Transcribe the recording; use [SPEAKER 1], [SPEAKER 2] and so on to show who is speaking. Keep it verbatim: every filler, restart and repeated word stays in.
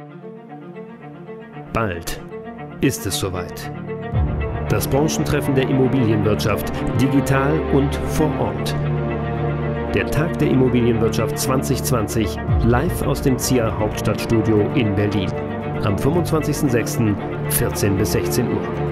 [SPEAKER 1] Bald ist es soweit. Das Branchentreffen der Immobilienwirtschaft, digital und vor Ort. Der Tag der Immobilienwirtschaft zwanzig zwanzig, live aus dem Z I A Hauptstadtstudio in Berlin. Am fünfundzwanzigsten sechsten vierzehn bis sechzehn Uhr.